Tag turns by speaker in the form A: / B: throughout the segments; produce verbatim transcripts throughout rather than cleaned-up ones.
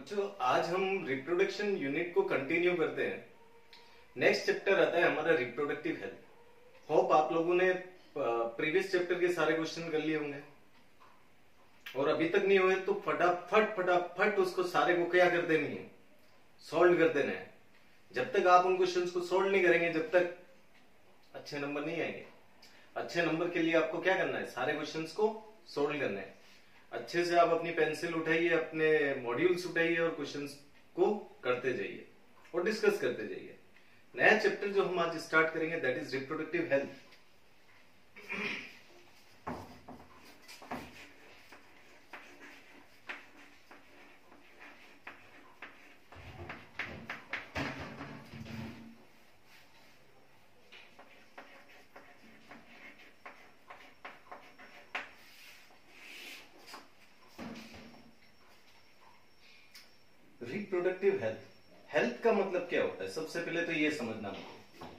A: बच्चों आज हम रिप्रोडक्शन यूनिट को कंटिन्यू करते हैं। नेक्स्ट चैप्टर आता है हमारा रिप्रोडक्टिव हेल्थ। होप आप लोगों ने प्रीवियस चैप्टर के सारे क्वेश्चन कर लिए होंगे और अभी तक नहीं हुए तो फटाफट फटाफट उसको सारे को क्या कर देनी है, सॉल्व कर देना है। जब तक आप उन क्वेश्चंस को सॉल्व नहीं करेंगे जब तक अच्छे नंबर नहीं आएंगे। अच्छे नंबर के लिए आपको क्या करना है, सारे क्वेश्चंस को सॉल्व करना है। अच्छे से आप अपनी पेंसिल उठाइए, अपने मॉड्यूल्स उठाइए और क्वेश्चंस को करते जाइए और डिस्कस करते जाइए। नया चैप्टर जो हम आज स्टार्ट करेंगे that is reproductive health. Reproductive health, health का मतलब क्या होता है, सबसे पहले तो ये समझना मुझे।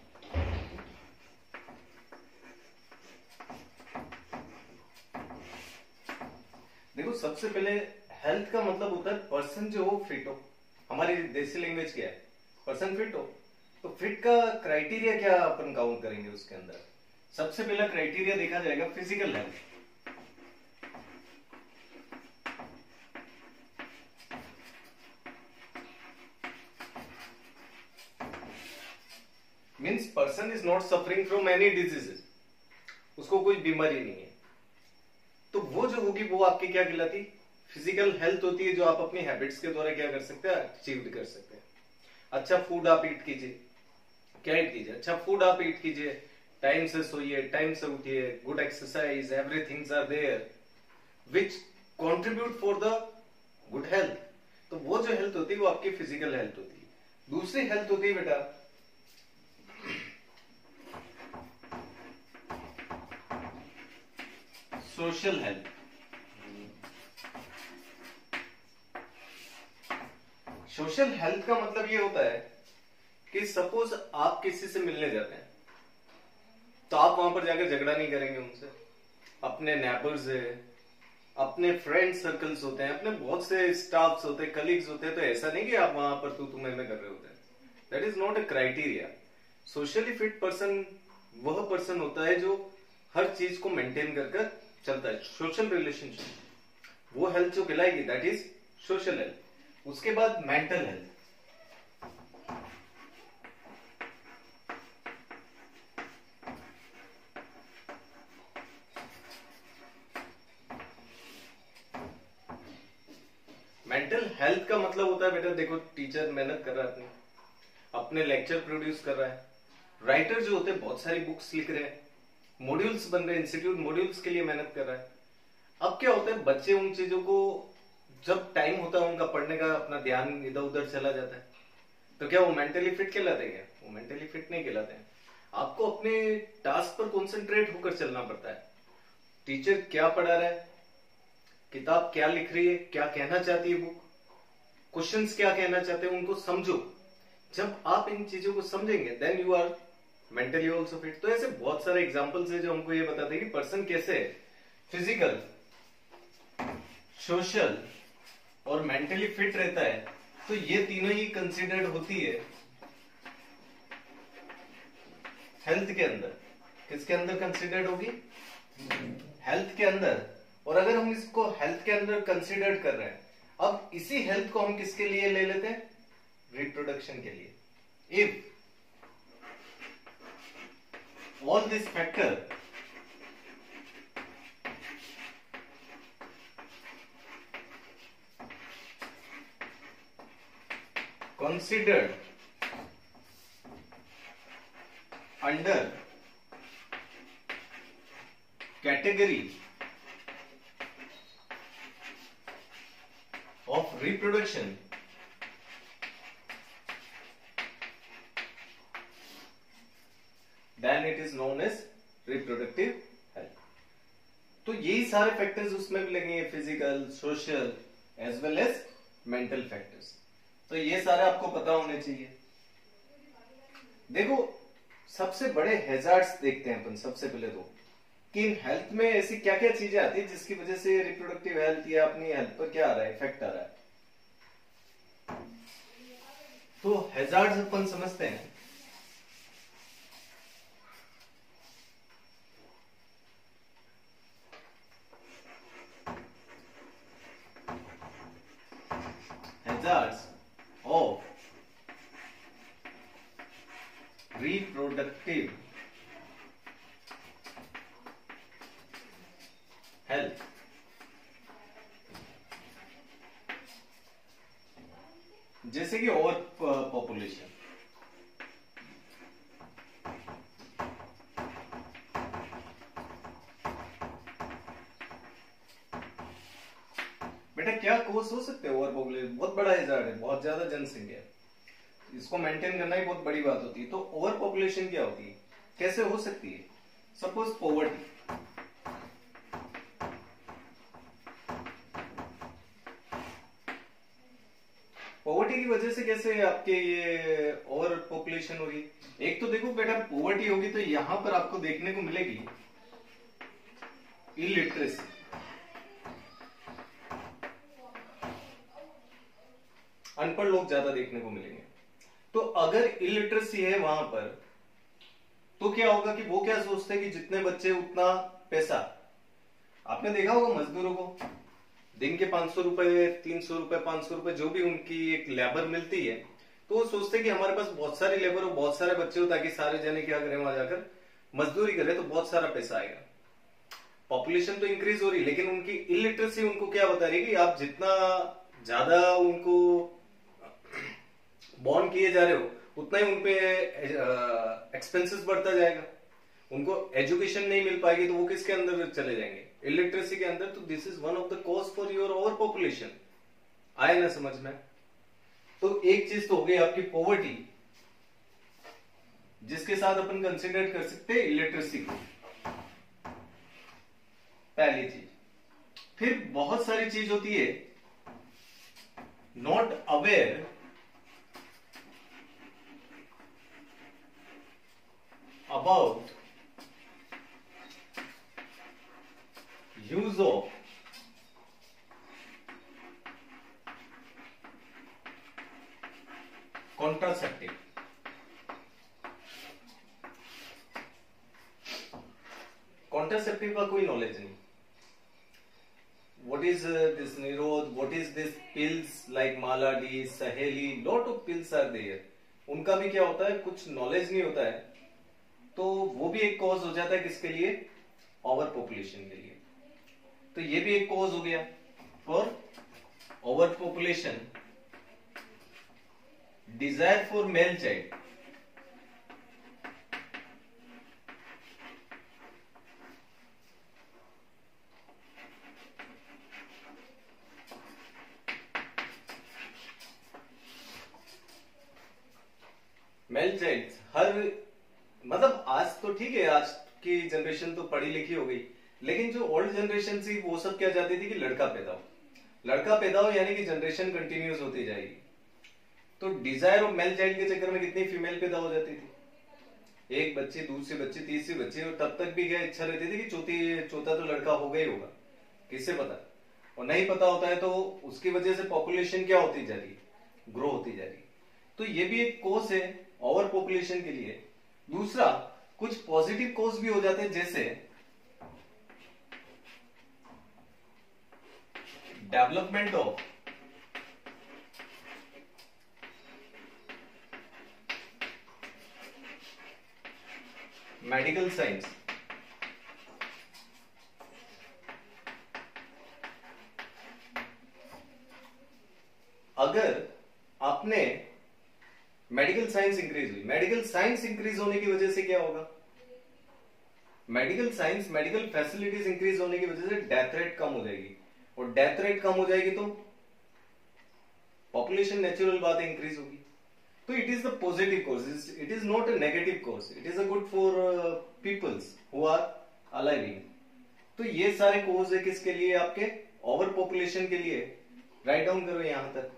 A: देखो सबसे पहले हेल्थ का मतलब होता है पर्सन जो हो फिट हो। हमारी देसी लैंग्वेज क्या है, पर्सन फिट हो। तो फिट का क्राइटेरिया क्या अपन काउंट करेंगे उसके अंदर। सबसे पहला क्राइटेरिया देखा जाएगा physical health. Means person is not suffering from any diseases, उसको कोई बीमारी नहीं है। तो वो जो होगी वो आपकी क्या कहलाती, फिजिकल हेल्थ होती है, जो आप अपनी हैबिट्स के द्वारा क्या कर सकते हैं, अचीव कर सकते हैं। अच्छा फूड आप ईट कीजिए, क्या ईट कीजिए, अच्छा फूड आप ईट कीजिए, टाइम से सोइए, टाइम से उठिए, good exercise, everythings are there which contribute for the good health. तो वो जो हेल्थ होती है वो आपकी फिजिकल हेल्थ होती है। दूसरी हेल्थ होती है बेटा सोशल हेल्थ। सोशल हेल्थ का मतलब ये होता है कि सपोज आप किसी से मिलने जाते हैं तो आप वहां पर जाकर झगड़ा नहीं करेंगे उनसे। अपने नेबर्स है, अपने फ्रेंड सर्कल्स होते हैं, अपने बहुत से स्टाफ्स होते हैं, कलीग्स होते हैं, तो ऐसा नहीं कि आप वहां पर तू तुम में कर रहे होते हैं। That is not a criteria. Socially fit person वह पर्सन होता है जो हर चीज को मेंटेन कर कर चलता है। सोशल रिलेशनशिप वो हेल्थ जो कहलाएगी दैट इज सोशल हेल्थ। उसके बाद मेंटल हेल्थ। मेंटल हेल्थ का मतलब होता है बेटा, देखो टीचर मेहनत कर रहा है, अपने अपने लेक्चर प्रोड्यूस कर रहा है, राइटर जो होते हैं बहुत सारी बुक्स लिख रहे हैं, मॉड्यूल्स बन रहे हैं, इंस्टीट्यूट मॉड्यूल्स के लिए मेहनत कर रहा है। अब क्या होता है, बच्चे उन चीजों को जब टाइम होता है उनका पढ़ने का, अपना ध्यान इधर उधर चला जाता है, तो क्या वो मेंटली फिट कहलाते हैं? वो मेंटली फिट नहीं कहलाते हैं। आपको अपने टास्क पर कॉन्सेंट्रेट होकर चलना पड़ता है। टीचर क्या पढ़ा रहा है, किताब क्या लिख रही है, क्या कहना चाहती है बुक, क्वेश्चंस क्या कहना चाहते हैं, उनको समझो। जब आप इन चीजों को समझेंगे then you are mentally also fit. तो ऐसे बहुत सारे एग्जाम्पल्स है जो हमको ये बताते हैं कि पर्सन कैसे फिजिकल, सोशल और मेंटली फिट रहता है। तो ये तीनों ही कंसीडर्ड होती है हेल्थ के अंदर। किसके अंदर कंसीडर्ड होगी? हेल्थ के अंदर। और अगर हम इसको हेल्थ के अंदर कंसीडर्ड कर रहे हैं, अब इसी हेल्थ को हम किसके लिए ले लेते हैं? रिप्रोडक्शन के लिए। If all this factor considered under category of reproduction, then it is known as reproductive health। तो यही सारे फैक्टर्स उसमें भी लगेंगे, physical, social as well as mental factors. तो ये सारे आपको पता होने चाहिए। देखो सबसे बड़े हैजार्ड्स देखते हैं अपन सबसे पहले तो, कि इन हेल्थ में ऐसी क्या क्या चीजें आती है जिसकी वजह से रिप्रोडक्टिव हेल्थ या अपनी हेल्थ पर क्या आ रहा है, इफेक्ट आ रहा है। तो हैजार्ड्स अपन समझते हैं। Hazards of reproductive health. जैसे कि ओवर पॉपुलेशन, बेटा क्या कोर्स हो सकते हैं ओवर पॉपुलेशन? बहुत बड़ा हैजार्ड है, बहुत ज्यादा जनसंख्या है, इसको मेंटेन करना ही बहुत बड़ी बात होती है। तो ओवर पॉपुलेशन क्या होती है, कैसे हो सकती है? सपोज पॉवर्टी, पॉवर्टी की वजह से कैसे आपके ये ओवर पॉपुलेशन होगी? एक तो देखो बेटा, पॉवर्टी होगी तो यहां पर आपको देखने को मिलेगी इलिटरेसी। अनपढ़ लोग ज्यादा देखने को मिलेंगे। तो अगर इलिटरेसी है वहां पर, तो क्या होगा कि वो क्या सोचते हैं कि जितने बच्चे उतना पैसा। आपने देखा होगा मजदूरों को दिन के पांच सौ रुपए, तीन सौ रुपए, पांच सौ रुपए जो भी उनकी एक लेबर मिलती है, तो वो सोचते हैं कि हमारे पास बहुत सारी लेबर हो, बहुत सारे बच्चे हो, ताकि सारे जने क्या करें, वहां जाकर मजदूरी करें, तो बहुत सारा पैसा आएगा। पॉपुलेशन तो इंक्रीज हो रही, लेकिन उनकी इलिटरेसी उनको क्या बता रही है कि आप जितना ज्यादा उनको बॉन्ड किए जा रहे हो, उतना ही उनपे एक्सपेंसेस बढ़ता जाएगा। उनको एजुकेशन नहीं मिल पाएगी, तो वो किसके अंदर चले जाएंगे? इलिटरेसी के अंदर। तो this is one of the cause for your over population. आए ना समझ में? तो एक चीज तो हो गई आपकी पॉवर्टी, जिसके साथ अपन कंसिडर कर सकते हैं इलिटरेसी को, पहली चीज। फिर बहुत सारी चीज होती है, not aware about use of contraceptive. Contraceptive का कोई नॉलेज नहीं। What is uh, this निरोध? What is this pills like मालाडी, सहेली? Lot of pills are there. उनका भी क्या होता है, कुछ नॉलेज नहीं होता है, तो वो भी एक कॉज हो जाता है किसके लिए? ओवर पॉपुलेशन के लिए। तो ये भी एक कॉज हो गया for over population. Desire for male child, male child हर, मतलब आज तो ठीक है, आज की जनरेशन तो पढ़ी लिखी हो गई, लेकिन जो ओल्ड जनरेशन थी वो सब क्या चाहती थी कि लड़का पैदा हो, लड़का पैदा हो, यानी कि जनरेशन कंटिन्यूस होती जाएगी। तो डिजायर ऑफ मेल चाइल्ड के चक्कर में कितनी फीमेल पैदा हो जाती थी? एक बच्ची, दूसरी बच्ची, तीसरी बच्ची, और तब तक भी क्या इच्छा रहती थी कि चौथी चौथा तो लड़का होगा ही होगा। किससे पता? और नहीं पता होता है तो उसकी वजह से पॉपुलेशन क्या होती जा रही है? ग्रो होती जा रही है। तो ये भी एक कोज है ओवर पॉपुलेशन के लिए। दूसरा, कुछ पॉजिटिव कोज भी हो जाते हैं, जैसे डेवलपमेंट ऑफ मेडिकल साइंस। अगर आपने मेडिकल साइंस इंक्रीज हुई, मेडिकल साइंस इंक्रीज होने की वजह से क्या होगा? Medical science, medical facilities increase होने की वजह से डेथ रेट कम हो जाएगी, और डेथ रेट कम हो जाएगी तो पॉपुलेशन नेचुरल बात है इंक्रीज होगी। तो it is the positive course, it is not a negative course, it is a good for peoples who are aliving. तो ये सारे कोर्स है किसके लिए? आपके ओवर पॉपुलेशन के लिए। राइट डाउन करो यहां तक।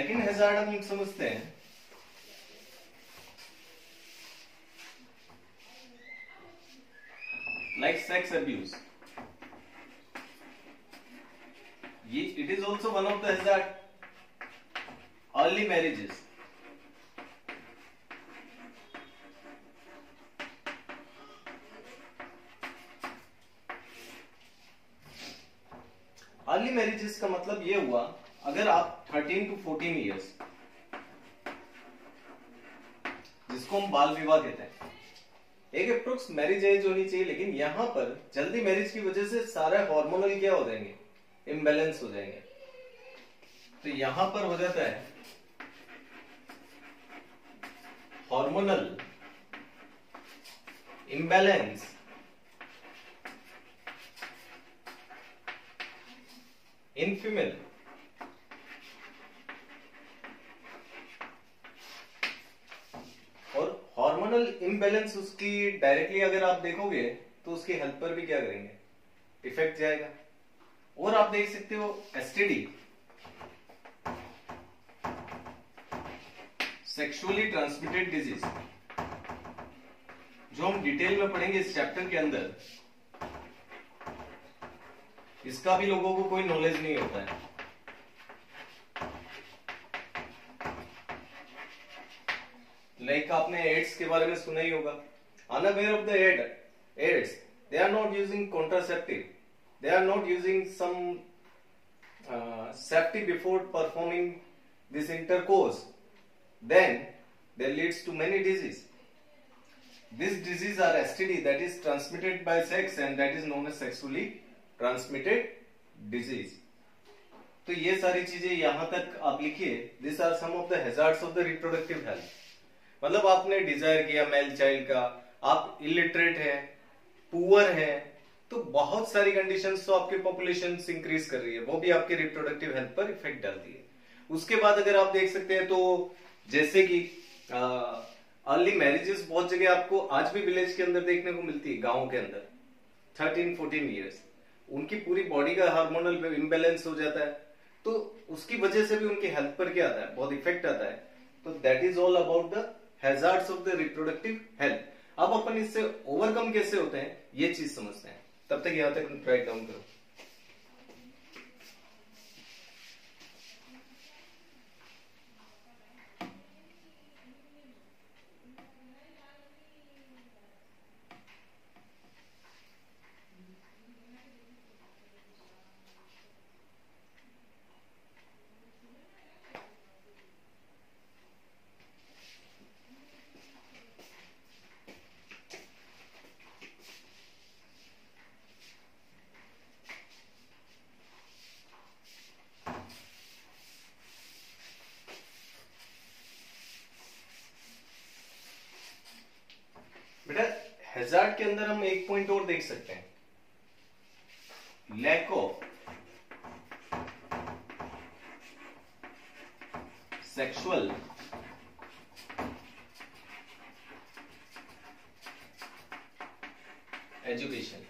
A: सेकंड हैजार्ड हम समझते हैं, लाइक सेक्स अब्यूज। ये it is also one of the hazard. Early marriages, early marriages का मतलब ये हुआ, अगर आप थर्टीन टू फोर्टीन इयर्स, जिसको हम बाल विवाह कहते हैं, एक अप्रोक्स मैरिज एज होनी चाहिए, लेकिन यहां पर जल्दी मैरिज की वजह से सारे हार्मोनल क्या हो जाएंगे, इम्बैलेंस हो जाएंगे। तो यहां पर हो जाता है हार्मोनल इम्बैलेंस इन फीमेल। और हार्मोनल इम्बैलेंस उसकी डायरेक्टली अगर आप देखोगे तो उसकी हेल्थ पर भी क्या करेंगे, इफेक्ट जाएगा। और आप देख सकते हो एसटीडी, सेक्सुअली ट्रांसमिटेड डिजीज, जो हम डिटेल में पढ़ेंगे इस चैप्टर के अंदर, इसका भी लोगों को कोई नॉलेज नहीं होता है। लाइक like आपने एड्स के बारे में सुना ही होगा। Unaware of the aid AIDS, they are not using contraceptive, they are not using some safety before performing this intercourse, then there leads to many disease. These disease are S T D, that is transmitted by sex, and that is known as sexually transmitted disease. तो ये सारी चीजें यहां तक आप लिखिए। These are some of the hazards of the reproductive health. मतलब आपने डिजायर किया मेल चाइल्ड का, आप इलिटरेट है, पुअर है, तो बहुत सारी कंडीशंस तो आपकी पॉपुलेशन इंक्रीज कर रही है, वो भी आपके रिप्रोडक्टिव हेल्थ पर इफेक्ट डालती है। उसके बाद अगर आप देख सकते हैं तो जैसे कि अर्ली मैरिजेस बहुत जगह आपको आज भी विलेज के अंदर देखने को मिलती है, गांव के अंदर थर्टीन फोर्टीन इयर्स, उनकी पूरी बॉडी का हार्मोनल इम्बैलेंस हो जाता है, तो उसकी वजह से भी उनकी हेल्थ पर क्या आता है, बहुत इफेक्ट आता है। तो that is all about the hazards of the reproductive health. अब अपन इससे ओवरकम कैसे होते हैं ये चीज समझते हैं। तब तक यहां तक राइट डाउन करो। बेटा हैजार्ड के अंदर हम एक पॉइंट और देख सकते हैं, लैक ऑफ सेक्सुअल एजुकेशन।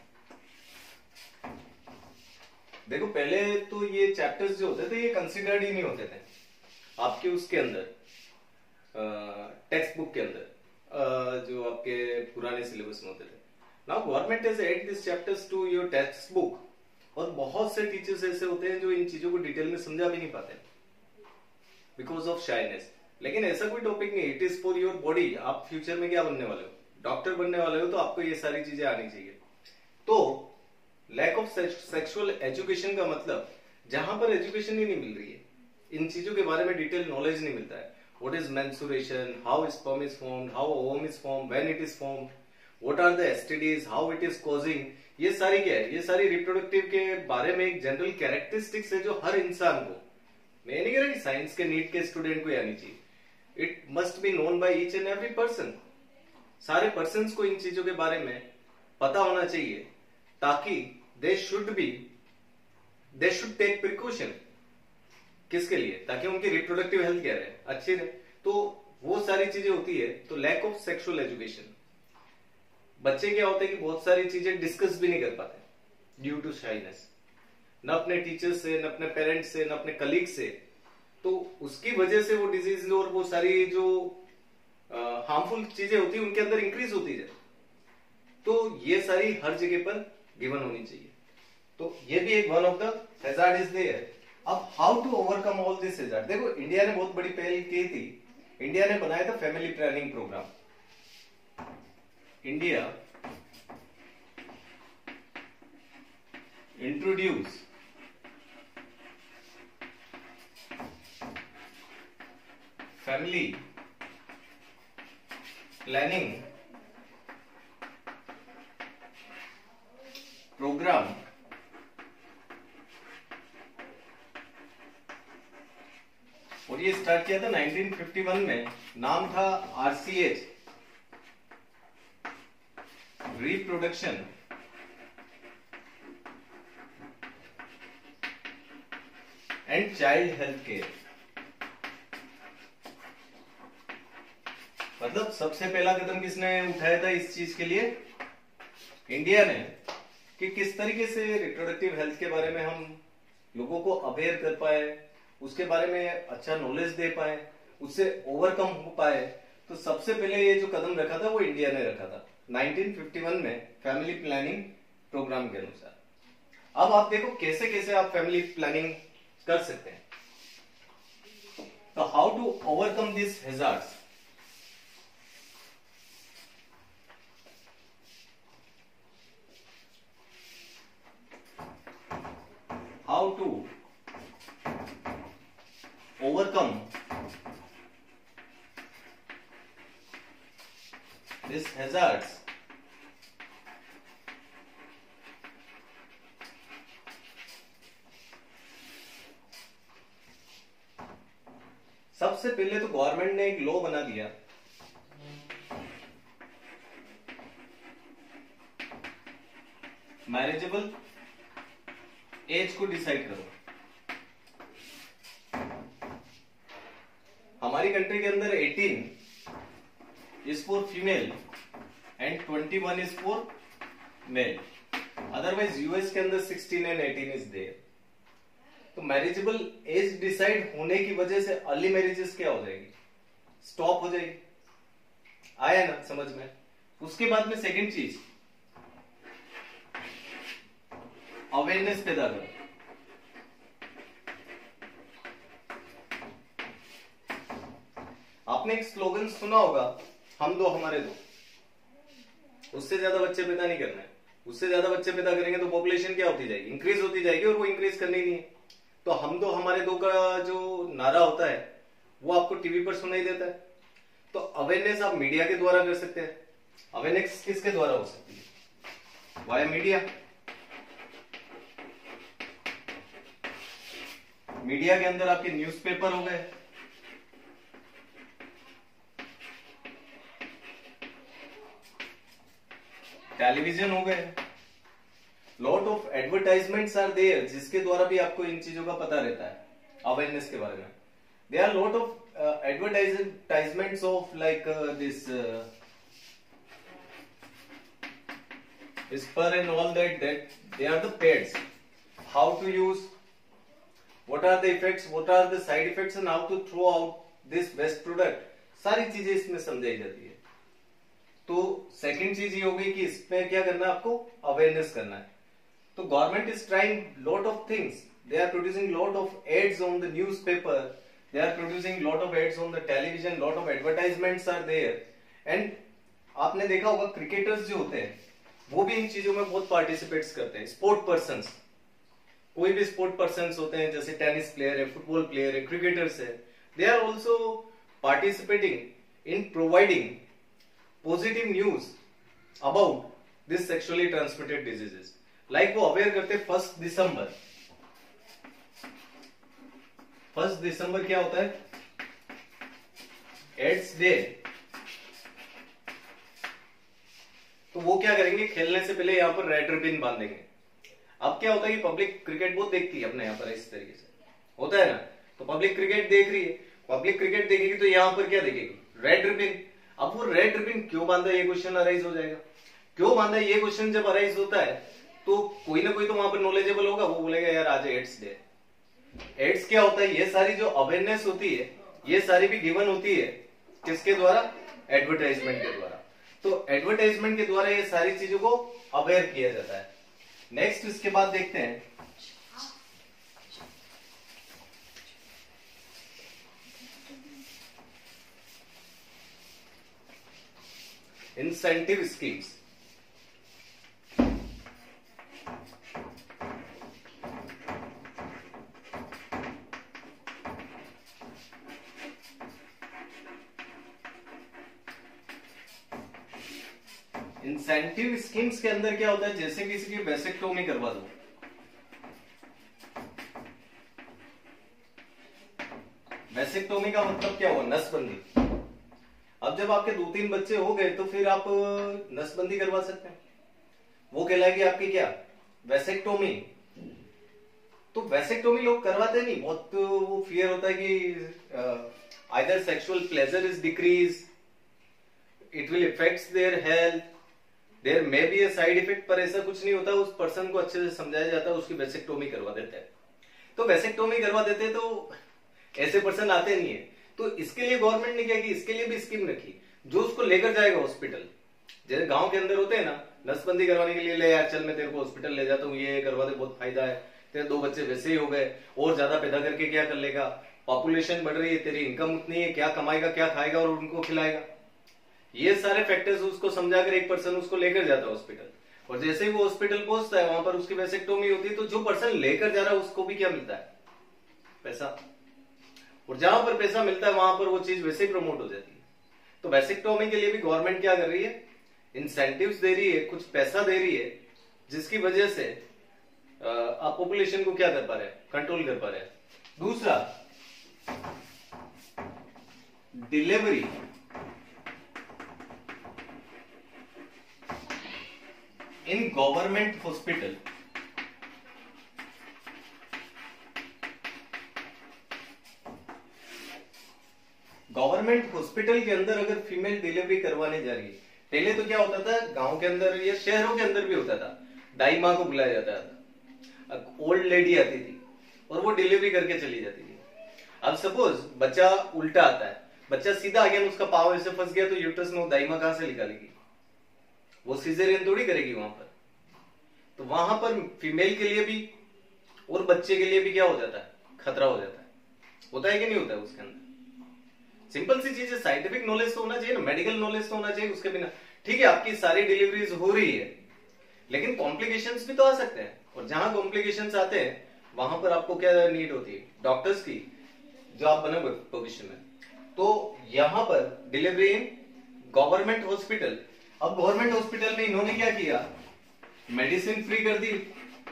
A: देखो पहले तो ये चैप्टर्स जो होते थे ये कंसिडर्ड ही नहीं होते थे आपके उसके अंदर, टेक्स्ट बुक के अंदर, Uh, जो आपके पुराने सिलेबस में होते थे। Now government has add this chapters to your text book, और बहुत से टीचर्स ऐसे होते हैं जो इन चीजों को डिटेल में समझा भी नहीं पाते बिकॉज ऑफ शाइनेस। लेकिन ऐसा कोई टॉपिक नहीं, it is for your body. आप फ्यूचर में क्या बनने वाले हो, डॉक्टर बनने वाले हो, तो आपको ये सारी चीजें आनी चाहिए। तो लैक ऑफ सेक्सुअल एजुकेशन का मतलब जहां पर एजुकेशन ही नहीं मिल रही है, इन चीजों के बारे में डिटेल नॉलेज नहीं मिलता है। What is menstruation? How sperm is formed? How ovum is formed? When it is formed? What are the S T Ds? How it is causing? ये सारी क्या है, ये सारी रिप्रोडक्टिव के बारे में एक जनरल कैरेक्टरिस्टिक्स है जो हर इंसान को, मैं नहीं कह रहा कि साइंस के नीट के स्टूडेंट को आनी चाहिए, it must be known by each and every person. सारे पर्सन को इन चीजों के बारे में पता होना चाहिए, ताकि they should be they should take precaution. किसके लिए, ताकि उनकी रिप्रोडक्टिव हेल्थ क्या रहे, अच्छी रहे। तो वो सारी चीजें होती है। तो लैक ऑफ सेक्सुअल एजुकेशन, बच्चे क्या होते हैं कि बहुत सारी चीजें डिस्कस भी नहीं कर पाते ड्यू टू शाइनेस, न अपने टीचर से, न अपने पेरेंट्स से, न अपने कलीग से। तो उसकी वजह से वो डिजीज और वो सारी जो हार्मफुल चीजें होती है उनके अंदर इंक्रीज होती जाए। तो ये सारी हर जगह पर गिवन होनी चाहिए। तो ये भी एक one of the hazard is there. अब how to overcome all this hazard, देखो इंडिया ने बहुत बड़ी पहल की थी। इंडिया ने बनाया था family planning programme. India introduce family planning programme और ये स्टार्ट किया था नाइनटीन फिफ्टी वन में। नाम था RCH, reproduction and child health care. मतलब सबसे पहला कदम किसने उठाया था इस चीज के लिए? इंडिया ने, कि किस तरीके से रिप्रोडक्टिव हेल्थ के बारे में हम लोगों को अवेयर कर पाए, उसके बारे में अच्छा नॉलेज दे पाए, उससे ओवरकम हो पाए। तो सबसे पहले ये जो कदम रखा था वो इंडिया ने रखा था नाइनटीन फिफ्टी वन में फैमिली प्लानिंग प्रोग्राम के अनुसार। अब आप देखो कैसे कैसे आप फैमिली प्लानिंग कर सकते हैं। तो how to overcome this hazards. How to overcome these hazards सबसे पहले तो गवर्नमेंट ने एक लॉ बना दिया, मैरिजेबल एज को डिसाइड करो। हमारी कंट्री के अंदर eighteen is for female and twenty one is for male. Otherwise US के अंदर sixteen and eighteen is there. तो मैरिजेबल एज डिसाइड होने की वजह से अर्ली मैरिजेस क्या हो जाएगी? स्टॉप हो जाएगी। आया ना समझ में? उसके बाद में सेकंड चीज अवेयरनेस पैदा करो। आपने एक स्लोगन सुना होगा, हम दो हमारे दो। उससे ज्यादा बच्चे पैदा नहीं करना है। उससे ज्यादा बच्चे पैदा करेंगे तो पॉपुलेशन क्या होती जाएगी? इंक्रीज होती जाएगी, और वो इंक्रीज करनी नहीं है। तो हम दो हमारे दो का जो नारा होता है वो आपको टीवी पर सुनाई देता है। तो अवेयरनेस आप मीडिया के द्वारा कर सकते हैं। अवेयरनेस किसके द्वारा हो सकती है? Via media. मीडिया के अंदर आपके न्यूज़पेपर हो गए, टेलीविजन हो गए, lot of advertisements are there जिसके द्वारा भी आपको इन चीजों का पता रहता है अवेयरनेस के बारे में। There are lot of advertisements of like this Whisper and all that, that they are the pads. How to use, what are the effects, what are the side effects, and how to throw out this best product, सारी चीजें इसमें समझाई जाती है। तो second चीज ये होगी कि इसमें क्या करना है, आपको अवेयरनेस करना है। तो government is trying lot of things. They are producing lot of ads on the newspaper, they are producing lot of ads on the television, lot of advertisements are there. And आपने देखा होगा cricketers जो होते हैं वो भी इन चीजों में बहुत पार्टिसिपेट्स करते हैं। स्पोर्ट पर्संस, कोई भी स्पोर्ट पर्संस होते हैं, जैसे टेनिस प्लेयर है, फुटबॉल प्लेयर है, क्रिकेटर्स है, they are also participating in providing positive news about this sexually transmitted diseases. Like वो अवेयर करते फर्स्ट दिसंबर। फर्स्ट दिसंबर क्या होता है? AIDS day. तो वो क्या करेंगे, खेलने से पहले यहाँ पर रेड रिबन बांधेंगे। अब क्या होता है कि पब्लिक क्रिकेट बहुत देखती है अपने यहाँ पर, इस तरीके से होता है ना। तो पब्लिक क्रिकेट देख रही है, पब्लिक क्रिकेट देखेगी तो यहाँ पर क्या देखेगी? Red ribbon. अब वो रेड रिबन क्यों बांधा, ये क्वेश्चन अराइज हो जाएगा। क्यों बांधा ये क्वेश्चन जब अराइज होता है तो कोई ना कोई तो वहां पर नॉलेजेबल होगा, वो बोलेगा यार आज एड्स डे। एड्स क्या होता है, ये सारी जो अवेयरनेस होती है ये सारी भी गिवन होती है किसके द्वारा, एडवर्टाइजमेंट के द्वारा। तो एडवर्टाइजमेंट के द्वारा ये सारी चीजों को अवेयर किया जाता है। नेक्स्ट इसके बाद देखते हैं इंसेंटिव स्कीम्स। इंसेंटिव स्कीम्स के अंदर क्या होता है, जैसे किसी की वेसेक्टोमी करवा दो, वेसेक्टोमी का मतलब क्या हुआ, नसबंदी। अब जब आपके दो तीन बच्चे हो गए तो फिर आप नसबंदी करवा सकते हैं, वो कहलाएगी आपकी क्या, वेसेक्टोमी। तो वेसेक्टोमी लोग करवाते नहीं, बहुत वो फियर होता है कि either sexual pleasure is decrease, it will effects their health, there may be a side effect, पर ऐसा कुछ नहीं होता। उस पर्सन को अच्छे से समझाया जाता है, उसकी वेसेक्टोमी करवा देते हैं। तो वेसेक्टोमी करवा देते हैं तो ऐसे पर्सन आते नहीं है। तो इसके लिए गवर्नमेंट ने क्या की, इसके लिए भी स्कीम रखी, जो उसको लेकर जाएगा हॉस्पिटल। जैसे गांव के अंदर होते हैं ना, नसबंदी करवाने के लिए, ले यार चल मैं तेरे को हॉस्पिटल ले जाता हूँ, ये करवा दे, बहुत फायदा है, तेरे दो बच्चे वैसे ही हो गए, और ज्यादा पैदा करके क्या कर लेगा, पॉपुलेशन बढ़ रही है, तेरी इनकम उतनी है, क्या कमाएगा, क्या खाएगा और उनको खिलाएगा। ये सारे फैक्टर्स उसको समझाकर एक पर्सन उसको लेकर जाता है हॉस्पिटल, और जैसे ही वो हॉस्पिटल पहुंचता है वहां पर उसकी वेसेक्टोमी होती है, तो जो पर्सन लेकर जा रहा है उसको भी क्या मिलता है, पैसा। और जहां पर पैसा मिलता है वहां पर वो चीज वैसे ही प्रमोट हो जाती है। तो वेसेक्टोमी के लिए भी गवर्नमेंट क्या कर रही है, इंसेंटिव्स दे रही है, कुछ पैसा दे रही है, जिसकी वजह से आप पॉपुलेशन को क्या कर पा रहे हैं, कंट्रोल कर पा रहे हैं। दूसरा, delivery in government hospital. Government hospital के अंदर अगर फीमेल डिलीवरी करवाने जा रही है, पहले तो क्या होता था, गांव के अंदर या शहरों के अंदर भी होता था, दाई माँ को बुलाया जाता था, ओल्ड लेडी आती थी और वो डिलीवरी करके चली जाती थी। अब सपोज बच्चा उल्टा आता है, बच्चा सीधा आ गया, उसका पाँव ऐसे फंस गया, तो यूट्रस में दाई माँ कहां से निकालेगी, वो सिजेरियन थोड़ी करेगी वहां पर। तो वहां पर फीमेल के लिए भी और बच्चे के लिए भी क्या हो जाता है, खतरा हो जाता है। होता है कि नहीं होता है उसके अंदर। सिंपल सी चीज है, साइंटिफिक नॉलेज तो होना चाहिए ना, मेडिकल नॉलेज तो होना चाहिए, उसके बिना ठीक है आपकी सारी डिलीवरीज हो रही है, लेकिन कॉम्प्लिकेशंस भी तो आ सकते हैं। और जहां कॉम्प्लिकेशंस आते हैं वहां पर आपको क्या नीड होती है, डॉक्टर्स की, जो आप बने भविष्य में। तो यहां पर डिलीवरी इन गवर्नमेंट हॉस्पिटल। अब गवर्नमेंट हॉस्पिटल में इन्होंने क्या किया, मेडिसिन फ्री कर दी,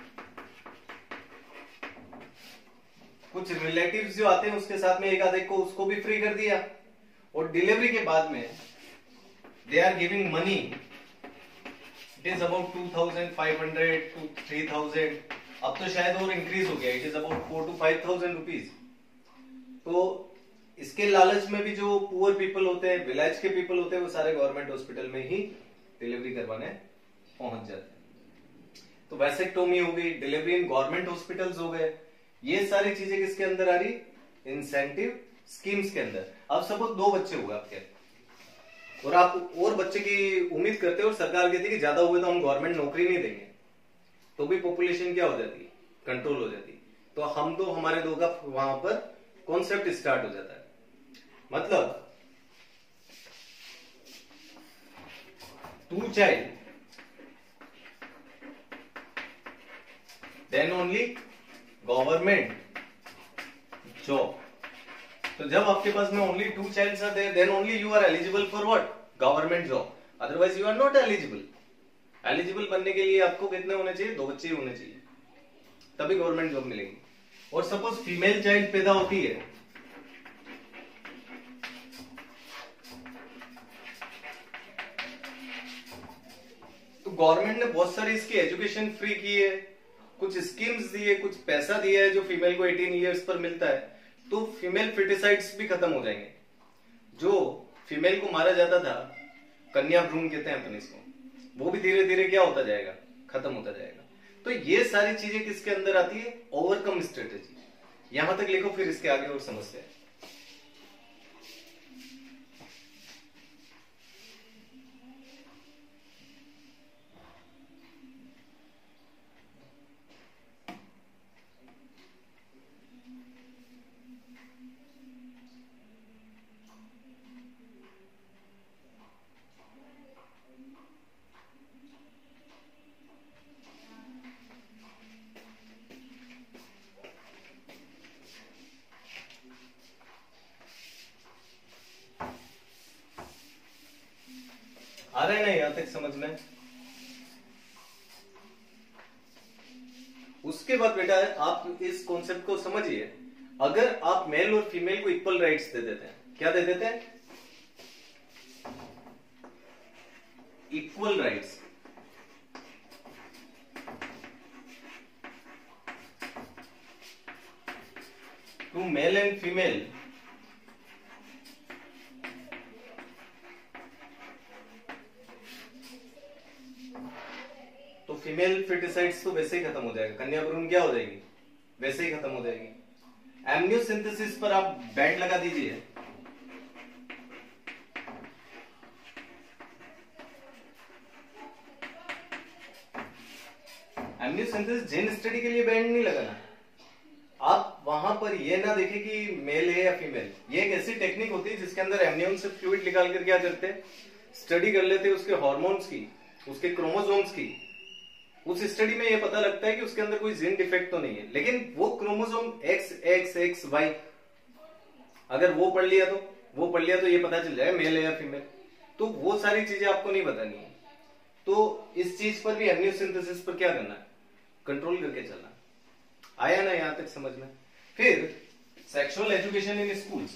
A: कुछ रिलेटिव्स जो आते हैं उसके साथ में एक आधे को उसको भी फ्री कर दिया, और डिलीवरी के बाद में they are giving money, it is about two thousand five hundred to three thousand, अब तो शायद और इंक्रीज हो गया, it is about four to five thousand rupees. तो इसके लालच में भी जो पुअर पीपल होते हैं, विलेज के पीपल होते हैं, वो सारे गवर्नमेंट हॉस्पिटल में ही डिलीवरी करवाने पहुंच जाते हैं। तो वैसेक्टोमी हो गई, डिलीवरी इन गवर्नमेंट हॉस्पिटल्स हो गए, ये सारी चीजें किसके अंदर आ रही, इंसेंटिव स्कीम्स के अंदर। अब सपोज दो बच्चे हुए आपके, और आप और बच्चे की उम्मीद करते हो, और सरकार कहती है कि ज्यादा हुए तो हम गवर्नमेंट नौकरी नहीं देंगे, तो भी पॉपुलेशन क्या हो जाती है, कंट्रोल हो जाती है। तो हम तो हमारे दो का वहां पर कॉन्सेप्ट स्टार्ट हो जाता है। मतलब two child then only government job. तो जब आपके पास में only two childs are there, then only you are eligible for what, government job, otherwise you are not eligible. Eligible बनने के लिए आपको कितने होने चाहिए, दो बच्चे होने चाहिए, तभी गवर्नमेंट जॉब मिलेगी। और सपोज फीमेल चाइल्ड पैदा होती है, तो गवर्नमेंट ने बहुत सारी इसकी एजुकेशन फ्री की है, कुछ स्कीम्स दी है, कुछ पैसा दिया है जो फीमेल को अठारह इयर्स पर मिलता है। तो फीमेल फिटिसाइड्स भी खत्म हो जाएंगे, जो फीमेल को मारा जाता था, कन्या भ्रूण कहते हैं अपन इसको, वो भी धीरे धीरे क्या होता जाएगा, खत्म होता जाएगा। तो ये सारी चीजें किसके अंदर आती है, ओवरकम स्ट्रेटेजी। यहां तक लिखो, फिर इसके आगे और समझते हैं। आ रहा है ना यहां तक समझ में? उसके बाद बेटा आप इस कॉन्सेप्ट को समझिए, अगर आप मेल और फीमेल को इक्वल राइट्स दे देते हैं, क्या दे देते हैं? Equal rights, to male and female, तो फीमेल फर्टिसाइड्स तो वैसे ही खत्म हो जाएगा, कन्या भ्रूण क्या हो जाएगी? वैसे ही खत्म हो जाएगी। एमनियोसिंथेसिस पर आप बैंड लगा दीजिए, एमनियोसिंथेसिस जीन स्टडी के लिए बैंड नहीं लगाना। आप वहां पर ये ना देखें कि मेल है या फीमेल, ये एक ऐसी टेक्निक होती है जिसके अंदर एमनियम से फ्लूइड निकाल कर क्या करते हैं, स्टडी कर लेते हैं उसके हार्मोन्स की, उसके क्रोमोसोम्स की। उस स्टडी में ये पता लगता है कि उसके अंदर कोई जीन डिफेक्ट तो नहीं है, लेकिन वो chromosome X X X Y अगर वो पढ़ लिया तो वो पढ़ लिया तो ये पता चल जाए मेल है या फीमेल। तो वो सारी चीजें आपको नहीं बतानी है। तो इस चीज पर भी एमनियोसिंथेसिस पर क्या करना है, कंट्रोल करके चलना। आया ना यहां तक समझ में? फिर sexual education in schools,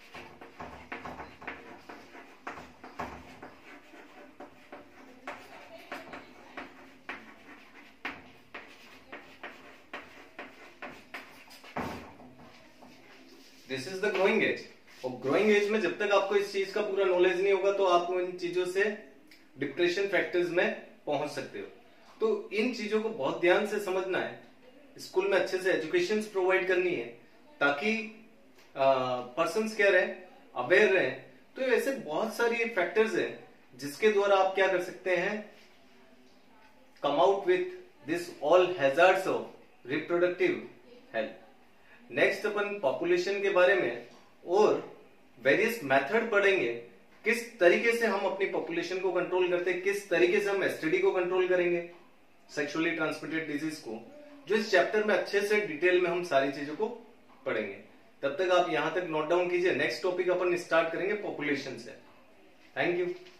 A: this is the growing age. और ग्रोइंग एज में जब तक आपको इस चीज का पूरा नॉलेज नहीं होगा तो आप इन चीजों से डिप्रेशन फैक्टर्स में पहुंच सकते हो। तो इन चीजों को बहुत ध्यान से समझना है, स्कूल में अच्छे से एजुकेशन प्रोवाइड करनी है ताकि पर्सन्स क्या रहे, अवेयर रहे। तो ऐसे बहुत सारी फैक्टर्स हैं जिसके द्वारा आप क्या कर सकते हैं, come out with this all hazards of reproductive health. Next अपन पॉपुलेशन के बारे में और वेरियस मेथड पढ़ेंगे, किस तरीके से हम अपनी पॉपुलेशन को कंट्रोल करते हैं, किस तरीके से हम एसटीडी को कंट्रोल करेंगे, सेक्सुअली ट्रांसमिटेड डिजीज को, जो इस चैप्टर में अच्छे से डिटेल में हम सारी चीजों को पढ़ेंगे। तब तक आप यहां तक नोट डाउन कीजिए, नेक्स्ट टॉपिक अपन स्टार्ट करेंगे पॉपुलेशन से। Thank you.